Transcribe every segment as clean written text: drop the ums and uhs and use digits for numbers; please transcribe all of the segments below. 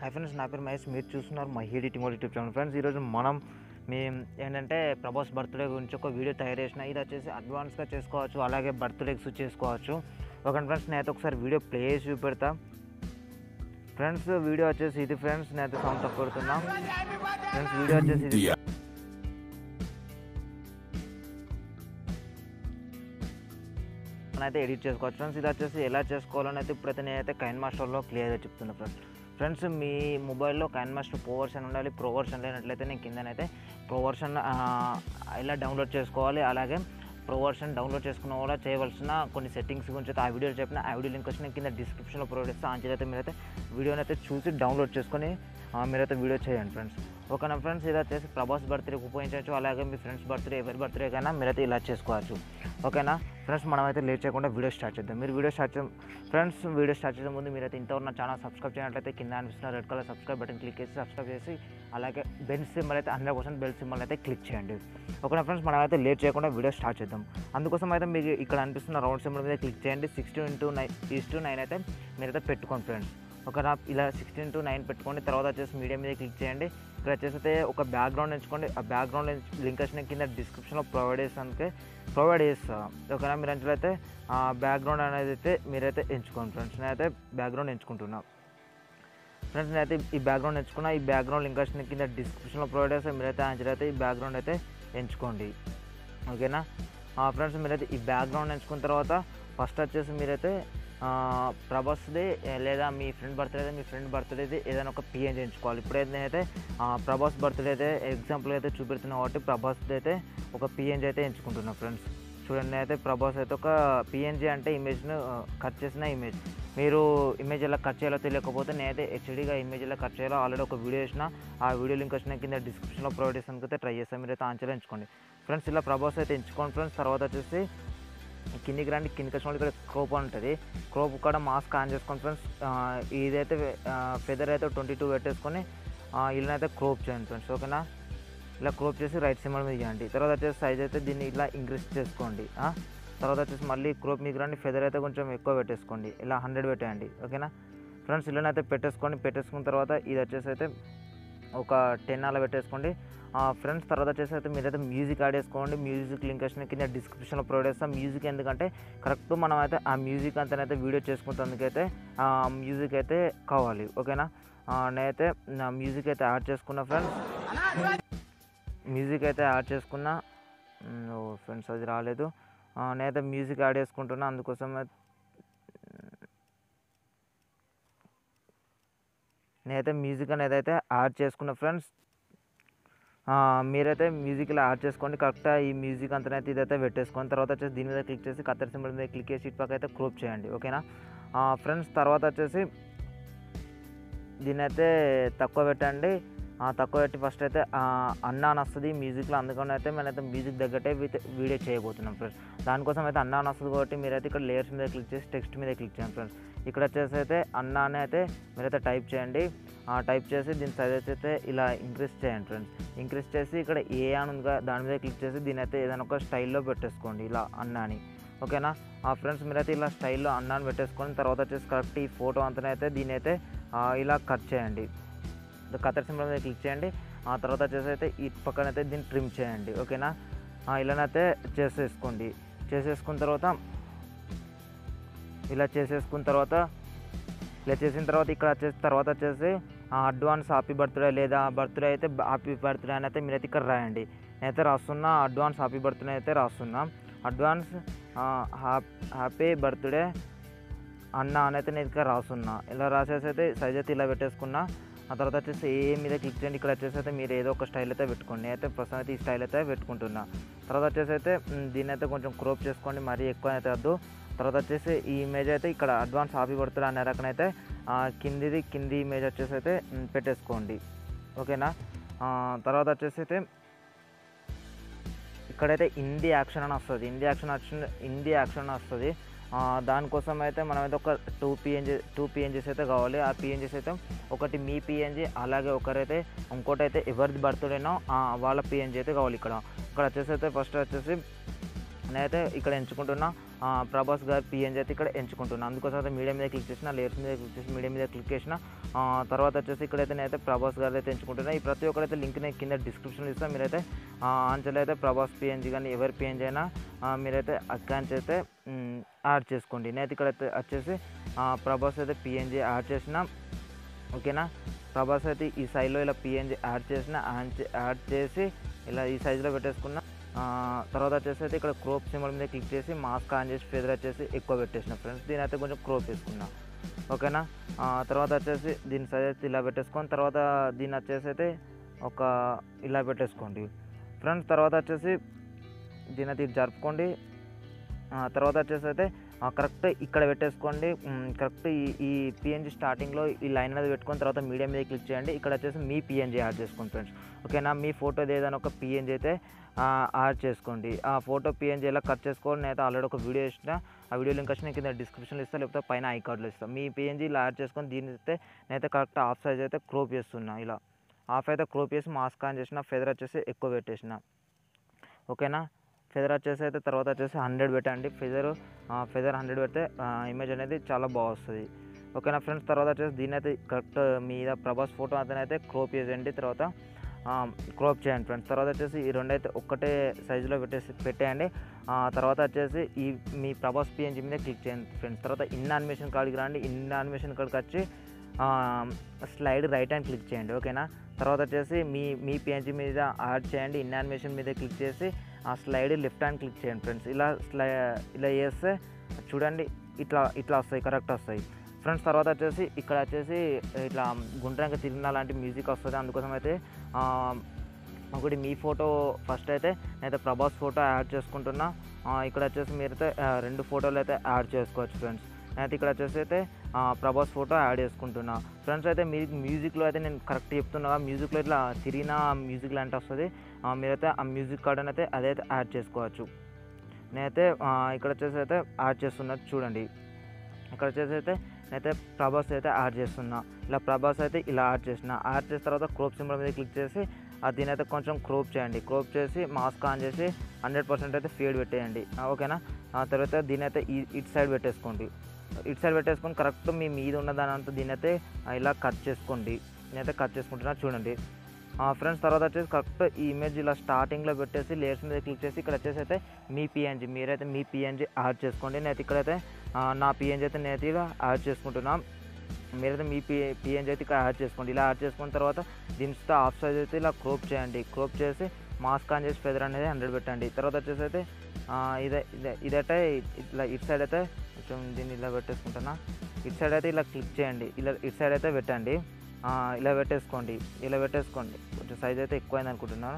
Hi friends, నా పేరు మహేష్. మీరు చూస్తున్నారు Mahi editing YouTube channel. Friends, ఈరోజు మేము ఏంటంటే ప్రభాస్ బర్త్డే గురించి ఒక వీడియో తయారు చేసిన. ఇది వచ్చేసి అడ్వాన్స్గా చేసుకోవచ్చు, అలాగే బర్త్డేస్ చేసుకోవచ్చు. ఓకే ఫ్రెండ్స్, నేనైతే ఒకసారి వీడియో ప్లే చేసి చూపెడతా. ఫ్రెండ్స్, వీడియో వచ్చేసి ఇది. ఫ్రెండ్స్, నేనైతే సౌండ్ తక్కువ పెడుతున్నా. ఫ్రెండ్స్, వీడియో వచ్చేసి ఇది. అయితే ఎడిట్ చేసుకోవచ్చు ఫ్రెండ్స్. ఇది వచ్చేసి ఎలా చేసుకోవాలని అయితే ఇప్పుడైతే నేనైతే కైన్మాస్టర్లో క్లియర్గా చెప్తున్నా ఫ్రెండ్స్. మీ మొబైల్లో కైన్మాస్టర్ ప్రో వర్షన్ ఉండాలి. ప్రో వర్షన్ లేనట్లయితే నేను కిందనైతే ప్రో వర్షన్ ఎలా డౌన్లోడ్ చేసుకోవాలి, అలాగే ప్రో వర్షన్ డౌన్లోడ్ చేసుకున్న కూడా చేయవలసిన కొన్ని సెట్టింగ్స్ గురించి అయితే ఆ వీడియోలో చెప్పిన. ఆ వీడియో లింక్ వచ్చి నేను కింద డిస్క్రిప్షన్లో ప్రొవైడ్ చేస్తాను. అంచేదైతే మీరైతే వీడియోని అయితే చూసి డౌన్లోడ్ చేసుకొని మీరైతే వీడియో చేయండి ఫ్రెండ్స్. ఓకేనా ఫ్రెండ్స్, ఇది వచ్చేసి ప్రభాస్ బర్త్డేకి ఉపయోగించవచ్చు, అలాగే మీ ఫ్రెండ్స్ బర్త్డే, ఎవరి బర్త్డే కైనా మీరైతే ఇలా చేసుకోవచ్చు. ఓకేనా ఫ్రెండ్స్, మనమైతే లేట్ చేయకుండా వీడియో స్టార్ట్ చేద్దాం. మీరు వీడియో స్టార్ట్ చేద్దాం ఫ్రెండ్స్. వీడియో స్టార్ట్ చేసే ముందు మీరైతే ఇంతవరకు నా ఛానల్ సబ్స్క్రైబ్ చేయనట్లయితే కింద అనిపిస్తున్న red colour subscribe button click చేసి సబ్స్క్రైబ్ చేసి, అలాగే బెల్ సింబల్ అయితే 100% బెల్ సింబల్ అయితే క్లిక్ చేయండి. ఓకేనా ఫ్రెండ్స్, మనమైతే లేట్ చేయకుండా వీడియో స్టార్ట్ చేద్దాం. అందుకోసం అయితే మీకు ఇక్కడ అనిపిస్తున్న రౌండ్ సింబల్ మీద క్లిక్ చేయండి. 16:9 అయితే మీరైతే పెట్టుకోండి ఫ్రెండ్స్. ఓకేనా, ఇలా 16:9 పెట్టుకోండి. తర్వాత వచ్చేసి మీడియా మీద క్లిక్ చేయండి. ఇక్కడ వచ్చేసి అయితే ఒక బ్యాక్గ్రౌండ్ ఎంచుకోండి. ఆ బ్యాక్గ్రౌండ్ లింక్ వచ్చిన కింద డిస్క్రిప్షన్లో ప్రొవైడ్ చేస్తా. ఓకేనా, మీరు అయితే బ్యాక్గ్రౌండ్ అనేది అయితే మీరైతే ఎంచుకోండి ఫ్రెండ్స్. నేనైతే బ్యాక్గ్రౌండ్ ఎంచుకుంటున్నా ఫ్రెండ్స్. నేనైతే ఈ బ్యాక్గ్రౌండ్ ఎంచుకున్నా. ఈ బ్యాక్గ్రౌండ్ లింక్ వచ్చిన కింద డిస్క్రిప్షన్లో ప్రొవైడ్ చేస్తే మీరైతే ఈ బ్యాక్గ్రౌండ్ అయితే ఎంచుకోండి. ఓకేనా ఫ్రెండ్స్, మీరైతే ఈ బ్యాక్గ్రౌండ్ ఎంచుకున్న తర్వాత ఫస్ట్ వచ్చేసి మీరైతే ప్రభాస్ది లేదా మీ ఫ్రెండ్ బర్త్డే ఏదైనా ఒక పిఎన్జీ ఎంచుకోవాలి. ఇప్పుడైతే అయితే ప్రభాస్ బర్త్డే అయితే ఎగ్జాంపుల్ అయితే చూపెడుతున్నా కాబట్టి ప్రభాస్ది అయితే ఒక పిఎన్జీ అయితే ఎంచుకుంటున్నా ఫ్రెండ్స్. చూడండి, అయితే ప్రభాస్ అయితే ఒక పిఎన్జీ అంటే ఇమేజ్ను కట్ చేసిన ఇమేజ్. మీరు ఇమేజ్ ఎలా కట్ చేయాలో తెలియకపోతే నేనైతే హెచ్డీగా ఇమేజ్ ఎలా కట్ చేయాలో ఆల్రెడీ ఒక వీడియో చేసిన. ఆ వీడియో లింక్ వచ్చిన కింద డిస్క్రిప్షన్లో ప్రొవైడ్ చేసానికి అయితే ట్రై చేస్తాను. మీరైతే ఆన్సర్ ఎంచుకోండి ఫ్రెండ్స్. ఇలా ప్రభాస్ అయితే ఎంచుకోండి ఫ్రెండ్స్. తర్వాత వచ్చేసి కిందికి రండి. కిందికి వచ్చిన ఇక్కడ క్రోప్ ఉంటుంది. క్రోప్ కూడా మాస్క్ ఆన్ చేసుకోండి ఫ్రెండ్స్. ఇదైతే ఫెదర్ అయితే 22 పెట్టేసుకొని ఇలానైతే క్రోప్ చేయండి ఫ్రెండ్స్. ఓకేనా, ఇలా క్రోప్ చేసి రైట్ సింబల్ మీద చేయండి. తర్వాత వచ్చేసి సైజ్ అయితే దీన్ని ఇలా ఇంక్రీజ్ చేసుకోండి. తర్వాత వచ్చేసి మళ్ళీ క్రోప్ మీకు రండి. ఫెదర్ అయితే కొంచెం ఎక్కువ పెట్టేసుకోండి. ఇలా 100 పెట్టేయండి. ఓకేనా ఫ్రెండ్స్, ఇలానైతే పెట్టేసుకున్న తర్వాత ఇది వచ్చేసి అయితే ఒక 10 అలా పెట్టేసుకోండి ఫ్రెండ్స్. తర్వాత వచ్చేసి అయితే మీరైతే మ్యూజిక్ యాడ్ చేసుకోండి. మ్యూజిక్ లింక్ వచ్చిన కింద డిస్క్రిప్షన్లో ప్రొవైడ్ చేస్తాం. మ్యూజిక్ ఎందుకంటే కరెక్ట్ మనం అయితే ఆ మ్యూజిక్ అంతనైతే వీడియో చేసుకున్నందుకైతే ఆ మ్యూజిక్ అయితే కావాలి. ఓకేనా, నేనైతే నా మ్యూజిక్ అయితే యాడ్ చేసుకున్నా ఫ్రెండ్స్. మ్యూజిక్ అయితే యాడ్ చేసుకున్నా ఫ్రెండ్స్, అది రాలేదు. నేనైతే మ్యూజిక్ యాడ్ చేసుకుంటున్నా. అందుకోసం నేనైతే మ్యూజిక్ అనేది అయితే యాడ్ చేసుకున్నా ఫ్రెండ్స్. మీరైతే మ్యూజిక్ ఇలా యాడ్ చేసుకోండి. కరెక్ట్గా ఈ మ్యూజిక్ అంతనైతే ఇదైతే పెట్టేసుకోండి. తర్వాత వచ్చేసి దీని మీద క్లిక్ చేసి కత్తెర సింబల్ మీద క్లిక్ చేసి ఇటు పక్క అయితే క్రోప్ చేయండి. ఓకేనా ఫ్రెండ్స్, తర్వాత వచ్చేసి దీన్ని అయితే తక్కువ పెట్టండి. తక్కువ పెట్టి ఫస్ట్ అయితే అన్నా అని వస్తుంది మ్యూజిక్లో. అందుకని అయితే మనైతే మ్యూజిక్ తగ్గట్టే వీడియో చేయబోతున్నాం ఫ్రెండ్స్. దానికోసం అయితే అన్నా అని వస్తుంది కాబట్టి మీరైతే ఇక్కడ లేయర్స్ మీద క్లిక్ చేసి టెక్స్ట్ మీద క్లిక్ చేయండి ఫ్రెండ్స్. ఇక్కడ వచ్చేసి అయితే అన్నా అని అయితే మీరైతే టైప్ చేయండి. టైప్ చేసి దీని సైజ్ అయితే ఇలా ఇంక్రీజ్ చేయండి ఫ్రెండ్స్. ఇంక్రీజ్ చేసి ఇక్కడ ఏ అని ఉందిగా దాని మీద క్లిక్ చేసి దీని అయితే ఏదైనా ఒక స్టైల్లో పెట్టేసుకోండి, ఇలా అన్నాని. ఓకేనా ఫ్రెండ్స్, మీరైతే ఇలా స్టైల్లో అన్నాని పెట్టేసుకొని తర్వాత వచ్చేసి కరెక్ట్ ఈ ఫోటో అంతనైతే దీని అయితే ఇలా కట్ చేయండి. కత్తెర సింబల్ మీద క్లిక్ చేయండి. తర్వాత వచ్చేసి అయితే ఈ పక్కన అయితే దీన్ని ట్రిమ్ చేయండి. ఓకేనా, ఇలానైతే చేసేసుకున్న తర్వాత ఇలా చేసిన తర్వాత ఇక్కడ వచ్చేసి అడ్వాన్స్ హ్యాపీ బర్త్డే లేదా బర్త్డే అయితే హ్యాపీ బర్త్డే అని అయితే మీరైతే ఇక్కడ రాయండి. నేనైతే రాస్తున్నా అడ్వాన్స్ హ్యాపీ బర్త్డే అయితే రాస్తున్నా. అడ్వాన్స్ హ్యాపీ బర్త్డే అన్న అని అయితే నేను ఇక్కడ రాస్తున్నా. ఇలా రాసేసి అయితే సైజ్ అయితే ఇలా పెట్టేసుకున్నా. ఆ తర్వాత వచ్చేసి ఏ మీద క్లిక్ చేయండి. ఇక్కడ వచ్చేసి అయితే మీరు ఏదో ఒక స్టైల్ అయితే పెట్టుకోండి. నేనైతే ప్రస్తుతం అయితే ఈ స్టైల్ అయితే పెట్టుకుంటున్నా. తర్వాత వచ్చేసి అయితే దీన్ని అయితే కొంచెం క్రోప్ చేసుకోండి, మరీ ఎక్కువ అయితే వద్దు. తర్వాత వచ్చేసి ఈ ఇమేజ్ అయితే ఇక్కడ అడ్వాన్స్ హ్యాపీ బర్త్డే అనే రకనైతే కింది ఇమేజ్ వచ్చేసి అయితే పెట్టేసుకోండి. ఓకేనా, తర్వాత వచ్చేసి అయితే ఇక్కడైతే హిందీ యాక్షన్ అని వస్తుంది. దానికోసం అయితే మనమైతే ఒక 2 PNGs అయితే కావాలి. ఆ PNGs అయితే ఒకటి మీ పిఎన్జీ, అలాగే ఇంకోటి అయితే ఎవరిది బర్త్డేనో వాళ్ళ పిఎన్జీ అయితే కావాలి. ఇక్కడ వచ్చేసి అయితే ఫస్ట్ వచ్చేసి నేనైతే ఇక్కడ ఎంచుకుంటున్నా ప్రభాస్ గారి పిఎన్జీ అయితే ఇక్కడ ఎంచుకుంటున్నాను. అందుకోసం అయితే మీడియా మీద క్లిక్ చేసిన, లేయర్స్ మీద క్లిక్ చేసి మీడియా మీద క్లిక్ చేసిన. తర్వాత వచ్చేసి ఇక్కడైతే నేనైతే ప్రభాస్ గారిది అయితే ఎంచుకుంటున్నాను. ఈ ప్రతి ఒక్కరైతే లింక్ నేను కింద డిస్క్రిప్షన్లో ఇస్తాను. మీరైతే అంచెలో అయితే ప్రభాస్ పిఎన్జీ కానీ ఎవరి పిఎన్జీ అయినా మీరైతే అక్కడి అయితే యాడ్ చేసుకోండి. నేనైతే ఇక్కడైతే వచ్చేసి ప్రభాస్ అయితే పిఎన్జీ యాడ్ చేసిన. ఓకేనా, ప్రభాస్ అయితే ఈ సైజులో ఇలా పిఎన్జీ యాడ్ చేసిన, యాడ్ చేసి ఇలా ఈ సైజులో పెట్టేసుకున్న. తర్వాత వచ్చేసి అయితే ఇక్కడ క్రోప్ సింబల్ మీద క్లిక్ చేసి మాస్క్ ఆన్ చేసి ఫెదర్ వచ్చేసి ఎక్కువ పెట్టేసిన ఫ్రెండ్స్. దీని అయితే కొంచెం క్రోప్ వేసుకున్నా. ఓకేనా, తర్వాత వచ్చేసి దీని సైజ్ అయితే ఇలా పెట్టేసుకొని తర్వాత దీన్ని వచ్చేసి అయితే ఒక ఇలా పెట్టేసుకోండి ఫ్రెండ్స్. తర్వాత వచ్చేసి దీని అయితే ఇది జరుపుకోండి. తర్వాత వచ్చేసి అయితే కరెక్ట్ ఇక్కడ పెట్టేసుకోండి. కరెక్ట్ ఈ పిఎన్జీ స్టార్టింగ్లో ఈ లైన్ అనేది పెట్టుకొని తర్వాత మీడియా మీద క్లిక్ చేయండి. ఇక్కడ వచ్చేసి మీ పిఎన్జీ యాడ్ చేసుకోండి ఫ్రెండ్స్. ఓకేనా, మీ ఫోటో ఏదైనా ఒక పిఎన్జీ అయితే యాడ్ చేసుకోండి. ఆ ఫోటో పిఎన్జీ ఎలా కట్ చేసుకోవాలి నేనైతే ఆల్రెడీ ఒక వీడియో ఇచ్చిన. ఆ వీడియో లింక్ వచ్చి నేను కింద డిస్క్రిప్షన్లో ఇస్తాను, లేకపోతే పైన ఐ కార్డ్లో ఇస్తాను. మీ పిఎన్జీ ఇలా యాడ్ చేసుకొని దీని అయితే నేనైతే కరెక్ట్ హాఫ్ సైజ్ అయితే క్రోప్ చేస్తున్నా. ఇలా హాఫ్ అయితే క్రోప్ చేసి మాస్క్ ఆన్ చేసిన, ఫెదర్ వచ్చేసి ఎక్కువ పెట్టేసిన. ఓకేనా, ఫెదర్ వచ్చేసి అయితే తర్వాత వచ్చేసి 100 పెట్టండి. ఫెదర్ 100 పెడితే ఇమేజ్ అనేది చాలా బాగా వస్తుంది. ఓకేనా ఫ్రెండ్స్, తర్వాత వచ్చేసి దీని అయితే కరెక్ట్ మీద ప్రభాస్ ఫోటో అతనైతే క్రోప్ చేయండి. తర్వాత క్రోప్ చేయండి ఫ్రెండ్స్. తర్వాత వచ్చేసి ఈ రెండు అయితే ఒక్కటే సైజులో పెట్టేయండి. తర్వాత వచ్చేసి ఈ మీ ప్రభాస్ పిఎన్జీ మీద క్లిక్ చేయండి ఫ్రెండ్స్. తర్వాత ఇన్ యానిమేషన్ కాడికి రండి. ఇన్ యానిమేషన్ కాడికి వచ్చి స్లైడ్ రైట్ హ్యాండ్ క్లిక్ చేయండి. ఓకేనా, తర్వాత వచ్చేసి మీ పిఎన్జీ మీద యాడ్ చేయండి. ఇన్ యానిమేషన్ మీద క్లిక్ చేసి ఆ స్లైడ్ లెఫ్ట్ హ్యాండ్ క్లిక్ చేయండి ఫ్రెండ్స్. ఇలా చేస్తే చూడండి ఇట్లా వస్తాయి, కరెక్ట్ వస్తాయి ఫ్రెండ్స్. తర్వాత వచ్చేసి ఇక్కడ వచ్చేసి ఇట్లా గుండ్రంగా తిరిగిన లాంటి మ్యూజిక్ వస్తుంది. అందుకోసం అయితే ఒకటి మీ ఫోటో ఫస్ట్ అయితే నేనైతే ప్రభాస్ ఫోటో యాడ్ చేసుకుంటున్నా. ఇక్కడ వచ్చేసి మీరైతే 2 ఫోటోలు అయితే యాడ్ చేసుకోవచ్చు ఫ్రెండ్స్. నేనైతే ఇక్కడ వచ్చేసి అయితే ప్రభాస్ ఫోటో యాడ్ చేసుకుంటున్నా ఫ్రెండ్స్. అయితే మ్యూజిక్లో అయితే నేను కరెక్ట్ చెప్తున్నా, మ్యూజిక్లో ఇట్లా తిరిగిన మ్యూజిక్ లాంటి వస్తుంది. మీరైతే ఆ మ్యూజిక్ కార్డ్ అయితే అదైతే యాడ్ చేసుకోవచ్చు. నేనైతే ఇక్కడ వచ్చేసి అయితే యాడ్ చేస్తున్నా చూడండి. ఇక్కడ వచ్చేసి అయితే నేనైతే ప్రభాస్ అయితే యాడ్ చేస్తున్నా. ఇలా ప్రభాస్ అయితే ఇలా యాడ్ చేసిన తర్వాత క్రోప్ సింబల్ మీద క్లిక్ చేసి దీనైతే కొంచెం క్రోప్ చేయండి. క్రోప్ చేసి మాస్క్ ఆన్ చేసి 100% అయితే ఫేడ్ పెట్టేయండి. ఓకేనా, తర్వాత దీనైతే ఇటు సైడ్ పెట్టేసుకోండి. ఇటు సైడ్ పెట్టేసుకొని కరెక్ట్ మీ మీద ఉన్న దాని అంతా దీనైతే ఇలా కట్ చేసుకోండి. నేనైతే కట్ చేసుకుంటున్నా చూడండి ఫ్రెండ్స్. తర్వాత వచ్చేసి కరెక్ట్ ఈ ఇమేజ్ ఇలా స్టార్టింగ్లో పెట్టేసి లేయర్స్ మీద క్లిక్ చేసి ఇక్కడ వచ్చేసి అయితే మీరైతే మీ పిఎన్జీ యాడ్ చేసుకోండి. నేనైతే ఇక్కడైతే నా పిఎన్జీ అయితే నేనైతే ఇలా యాడ్ చేసుకుంటున్నాం. మీరైతే మీ పిఎన్జీ అయితే ఇక్కడ యాడ్ చేసుకోండి. ఇలా యాడ్ చేసుకున్న తర్వాత దీనితో హాఫ్ సైజ్ అయితే ఇలా క్రోప్ చేయండి. క్రోప్ చేసి మాస్క్ ఆన్ చేసి ఫెదర్ అనేది 100 పెట్టండి. తర్వాత వచ్చేసి అయితే ఇదైతే ఇట్లా ఇటు సైడ్ అయితే కొంచెం దీన్ని ఇలా పెట్టేసుకుంటున్నా. ఇటు సైడ్ అయితే ఇలా క్లిక్ చేయండి. ఇలా ఇటు సైడ్ అయితే పెట్టండి. ఇలా పెట్టేసుకోండి. కొంచెం సైజ్ అయితే ఎక్కువైంది అనుకుంటున్నాను.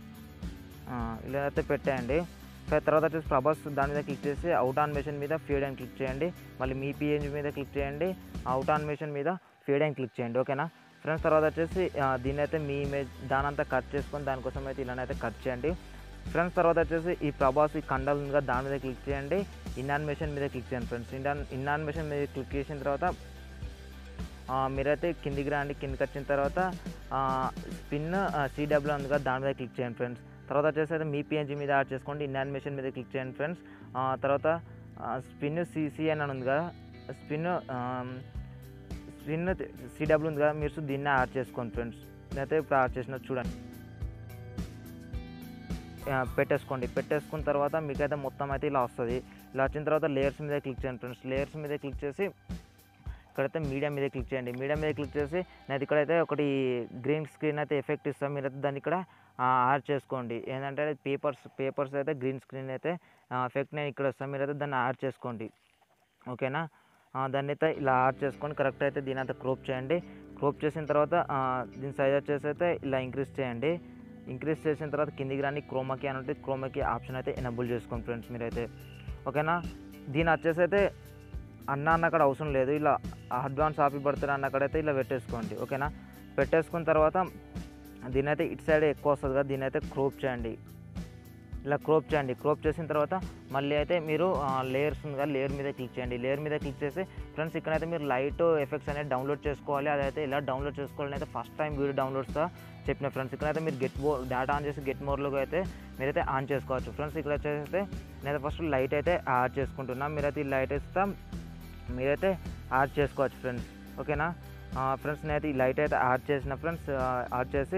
ఇలా అయితే పెట్టేయండి. తర్వాత వచ్చేసి ప్రభాస్ దాని మీద క్లిక్ చేసి అవుట్ యానిమేషన్ మీద ఫేడ్ అని క్లిక్ చేయండి. మళ్ళీ మీ పిఎన్జీ మీద క్లిక్ చేయండి. అవుట్ యానిమేషన్ మీద ఫేడ్ అని క్లిక్ చేయండి. ఓకేనా ఫ్రెండ్స్, తర్వాత వచ్చేసి దీన్ని అయితే మీ ఇమేజ్ దానంతా కట్ చేసుకొని దానికోసం అయితే ఇలానైతే కట్ చేయండి ఫ్రెండ్స్. తర్వాత వచ్చేసి ఈ ప్రభాస్ ఈ కండల్ ఉందిగా దాని మీద క్లిక్ చేయండి. ఇన్ యానిమేషన్ మీద క్లిక్ చేయండి ఫ్రెండ్స్. ఇన్ యానిమేషన్ మీద క్లిక్ చేసిన తర్వాత మీరైతే కిందికి రండి. కిందికి వచ్చిన తర్వాత స్పిన్ CW ఉందిగా దాని మీద క్లిక్ చేయండి ఫ్రెండ్స్. తర్వాత వచ్చేసి అయితే మీ పిఎన్జీ మీద యాడ్ చేసుకోండి. ఇన్ యానిమేషన్ మీద క్లిక్ చేయండి ఫ్రెండ్స్. తర్వాత స్పిన్ CC అని ఉంది కదా, స్పిన్ CW ఉంది కదా, మీరు దీన్ని యాడ్ చేసుకోండి ఫ్రెండ్స్. నేనైతే ఇప్పుడు యాడ్ చేసిన చూడండి. పెట్టేసుకున్న తర్వాత మీకైతే మొత్తం అయితే ఇలా వస్తుంది. ఇలా వచ్చిన తర్వాత లేయర్స్ మీద క్లిక్ చేయండి ఫ్రెండ్స్. లేయర్స్ మీద క్లిక్ చేసి ఇక్కడైతే మీడియా మీద క్లిక్ చేయండి. మీడియా మీద క్లిక్ చేసి నేను ఇక్కడైతే ఒకటి గ్రీన్ స్క్రీన్ అయితే ఎఫెక్ట్ ఇస్తాను. మీరైతే దాన్ని ఇక్కడ యాడ్ చేసుకోండి. ఏంటంటే పేపర్స్ అయితే గ్రీన్ స్క్రీన్ అయితే ఎఫెక్ట్ నేను ఇక్కడ ఇస్తాను. మీరైతే దాన్ని యాడ్ చేసుకోండి. ఓకేనా, దాన్ని అయితే ఇలా యాడ్ చేసుకొని కరెక్ట్ అయితే దీని అయితే క్రోప్ చేయండి. క్రోప్ చేసిన తర్వాత దీని సైజ్ వచ్చేసి అయితే ఇలా ఇంక్రీజ్ చేయండి. ఇంక్రీజ్ చేసిన తర్వాత కిందికి రాని క్రోమాకి అని ఉంటుంది. క్రోమాకి ఆప్షన్ అయితే ఎనేబుల్ చేసుకోండి ఫ్రెండ్స్ మీరైతే. ఓకేనా, దీని వచ్చేసి అయితే అన్న అక్కడ అవసరం లేదు. ఇలా అడ్వాన్స్ హ్యాపీ బర్త్డే అన్న అక్కడైతే ఇలా పెట్టేసుకోండి. ఓకేనా, పెట్టేసుకున్న తర్వాత దీని అయితే ఇటు సైడ్ ఎక్కువ వస్తుంది కదా, దీని అయితే క్రోప్ చేయండి. ఇలా క్రోప్ చేయండి. క్రోప్ చేసిన తర్వాత మళ్ళీ అయితే మీరు లేయర్స్ ఉంది కదా, లేయర్ మీద క్లిక్ చేయండి. లేయర్ మీద క్లిక్ చేసి ఫ్రెండ్స్ ఇక్కడైతే మీరు లైట్ ఎఫెక్ట్స్ అనేది డౌన్లోడ్ చేసుకోవాలి. అదైతే ఎలా డౌన్లోడ్ చేసుకోవాలని అయితే ఫస్ట్ టైం వీడియో డౌన్లోడ్స్గా చెప్పిన ఫ్రెండ్స్. ఇక్కడైతే మీరు డేటా ఆన్ చేసి గెట్ మోర్లోకి అయితే మీరైతే ఆన్ చేసుకోవచ్చు ఫ్రెండ్స్. ఇక్కడ వచ్చేస్తే నేనైతే ఫస్ట్ లైట్ అయితే యాడ్ చేసుకుంటున్నా. మీరైతే ఈ లైట్ ఇస్తా మీరైతే యాడ్ చేసుకోవచ్చు ఫ్రెండ్స్. ఓకేనా ఫ్రెండ్స్, నేనైతే ఈ లైట్ అయితే యాడ్ చేసిన ఫ్రెండ్స్. యాడ్ చేసి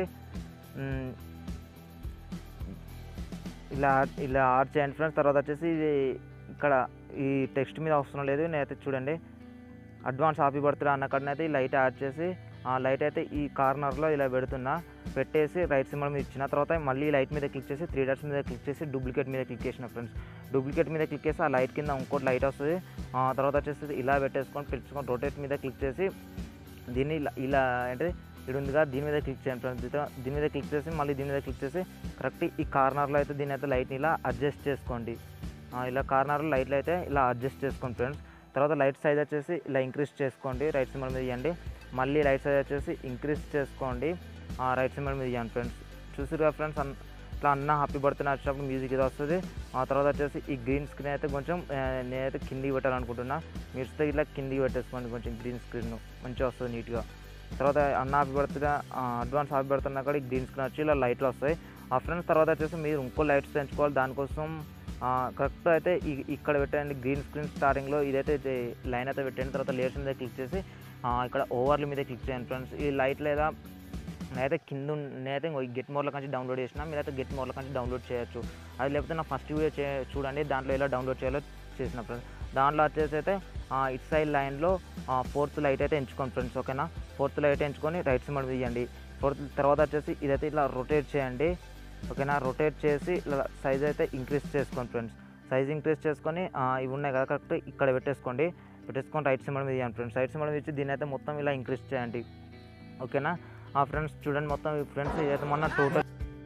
ఇలా యాడ్ చేయండి ఫ్రెండ్స్. తర్వాత వచ్చేసి ఇది ఇక్కడ ఈ టెక్స్ట్ మీద అవసరం లేదు. నేనైతే చూడండి అడ్వాన్స్ హ్యాపీ బర్త్డే అన్న కాడనైతే ఈ లైట్ యాడ్ చేసి లైట్ అయితే ఈ కార్నర్లో ఇలా పెట్టేసి రైట్ సింబల్ మీద ఇచ్చిన తర్వాత మళ్ళీ లైట్ మీద క్లిక్ చేసి 3 డాట్స్ మీద క్లిక్ చేసి డూప్లికేట్ మీద క్లిక్ చేసిన ఫ్రెండ్స్. డూప్లికేట్ మీద క్లిక్ చేసి ఆ లైట్ కింద ఇంకోటి లైట్ వస్తుంది. తర్వాత వచ్చేసి ఇలా పెట్టుకొని రొటేట్ మీద క్లిక్ చేసి దీన్ని ఇలా అంటే ఇది ఉందిగా దీని మీద క్లిక్ చేయండి ఫ్రెండ్స్. దీని మీద క్లిక్ చేసి మళ్ళీ దీని మీద క్లిక్ చేసి కరెక్ట్ ఈ కార్నర్లో అయితే దీని అయితే లైట్ని ఇలా అడ్జస్ట్ చేసుకోండి. ఇలా కార్నర్లో లైట్లు అయితే ఇలా అడ్జస్ట్ చేసుకోండి ఫ్రెండ్స్. తర్వాత లైట్ సైజ్ వచ్చేసి ఇలా ఇంక్రీజ్ చేసుకోండి, రైట్ సింబల్ మీద ఇవ్వండి. మళ్ళీ లైట్ సైజ్ వచ్చేసి ఇంక్రీజ్ చేసుకోండి, రైట్ సింబల్ మీద ఇవ్వండి ఫ్రెండ్స్. చూసారుగా ఫ్రెండ్స్, ఇట్లా అన్న హ్యాపీ బర్త్డే వచ్చినప్పుడు మ్యూజిక్ ఇది వస్తుంది. తర్వాత వచ్చేసి ఈ గ్రీన్ స్క్రీన్ అయితే కొంచెం నేనైతే కిందికి పెట్టాలనుకుంటున్నా. మీరు ఇట్లా కిందికి పెట్టేసుకోండి, కొంచెం గ్రీన్ స్క్రీన్ మంచిగా వస్తుంది నీట్గా. తర్వాత అన్న happy birthday advance happy birthday అన్నా కూడా ఈ గ్రీన్ స్క్రీన్ వచ్చి ఇలా లైట్లు వస్తాయి ఫ్రెండ్స్. తర్వాత వచ్చేసి మీరు ఇంకో లైట్స్ తెంచుకోవాలి. దానికోసం కరెక్ట్ అయితే ఇక్కడ పెట్టండి గ్రీన్ స్క్రీన్ స్టార్టింగ్లో ఇదైతే లైన్ అయితే పెట్టండి. తర్వాత లేయర్స్ మీద క్లిక్ చేసి ఇక్కడ ఓవర్ల మీద క్లిక్ చేయండి ఫ్రెండ్స్. ఈ లైట్ లేదా నేనైతే నేనైతే గెట్ మోర్లో నుంచి డౌన్లోడ్ చేసిన, మీరైతే గెట్ మోర్లో నుంచి డౌన్లోడ్ చేయొచ్చు. అది లేకపోతే నా ఫస్ట్ వీడియో చూడండి, దాంట్లో ఎలా డౌన్లోడ్ చేయాలో చేసిన ఫ్రెండ్స్. దాంట్లో వచ్చేసి అయితే ఇట్ సైడ్ లైన్లో 4th లైట్ అయితే ఎంచుకోండి ఫ్రెండ్స్. ఓకేనా, 4th లైట్ ఎంచుకొని రైట్ సింబల్ తీయండి. తర్వాత వచ్చేసి ఇదైతే ఇట్లా రొటేట్ చేయండి. ఓకేనా, రొటేట్ చేసి ఇలా సైజ్ అయితే ఇంక్రీజ్ చేసుకోండి ఫ్రెండ్స్. సైజ్ ఇంక్రీజ్ చేసుకొని ఇవి ఉన్నాయి కదా కరెక్ట్ ఇక్కడ పెట్టేసుకొని రైట్ సింబల్ మీద ఇవ్వండి ఫ్రెండ్స్. రైట్ సింబల్ మీద ఇచ్చి దీని అయితే మొత్తం ఇలా ఇంక్రీజ్ చేయండి. ఓకేనా ఫ్రెండ్స్, చూడండి మొత్తం ఫ్రెండ్స్ ఇదైతే మొన్న టోటల్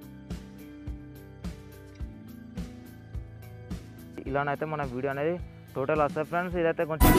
ఇలానైతే మన వీడియో అనేది టోటల్ వస్తుంది ఫ్రెండ్స్. ఇదైతే కొంచెం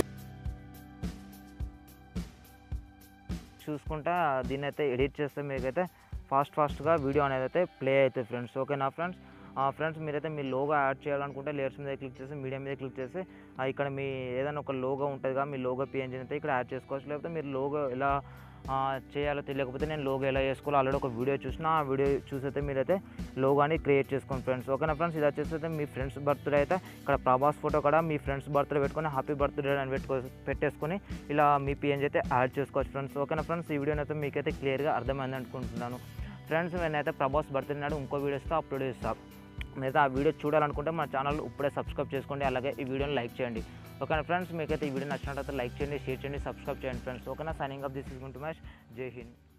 చూసుకుంటా దీన్ని అయితే ఎడిట్ చేస్తే మీకైతే ఫాస్ట్గా వీడియో అనేది అయితే ప్లే అవుతుంది ఫ్రెండ్స్. ఓకేనా ఫ్రెండ్స్ మీరైతే మీ లోగో యాడ్ చేయాలనుకుంటే లేయర్స్ మీద క్లిక్ చేసి మీడియా మీద క్లిక్ చేసి ఇక్కడ మీ ఏదైనా ఒక లోగో ఉంటుంది కదా, మీ లోగో PNG అయితే ఇక్కడ యాడ్ చేసుకోవచ్చు. లేకపోతే మీరు లోగో ఎలా చేయాలో తెలియకపోతే నేను లోగో ఎలా చేసుకోవాలో ఆల్రెడీ ఒక వీడియో చూసిన, ఆ వీడియో చూసైతే మీరైతే లోగోని క్రియేట్ చేసుకోండి ఫ్రెండ్స్. ఓకేనా ఫ్రెండ్స్, ఇది వచ్చేసి అయితే మీ ఫ్రెండ్స్ బర్త్డే అయితే ఇక్కడ ప్రభాస్ ఫోటో కూడా మీ ఫ్రెండ్స్ బర్త్డే పెట్టుకొని హ్యాపీ బర్త్డే అని పెట్టేసుకొని ఇలా మీ PNG అయితే యాడ్ చేసుకోవచ్చు ఫ్రెండ్స్. ఓకేనా ఫ్రెండ్స్, ఈ వీడియోని అయితే మీకైతే క్లియర్గా అర్థమైంది అనుకుంటున్నాను ఫ్రెండ్స్. నేనైతే ప్రభాస్ బర్త్డే నాడు ఇంకో వీడియోస్తో అప్లోడ్ చేస్తాను. మీరైతే ఆ వీడియో చూడాలనుకుంటే మన ఛానల్ ఇప్పుడే సబ్స్క్రైబ్ చేసుకోండి, అలాగే ఈ వీడియోని లైక్ చేయండి. ఓకేనా ఫ్రెండ్స్, మీకైతే ఈ వీడియో నచ్చినట్లయితే లైక్ చేయండి, షేర్ చేయండి, సబ్స్క్రైబ్ చేయండి ఫ్రెండ్స్. ఓకేనా, సైనింగ్ ఆఫ్ దిస్ ఇస్ గుంటూ మ్యాచ్. జై హింద్.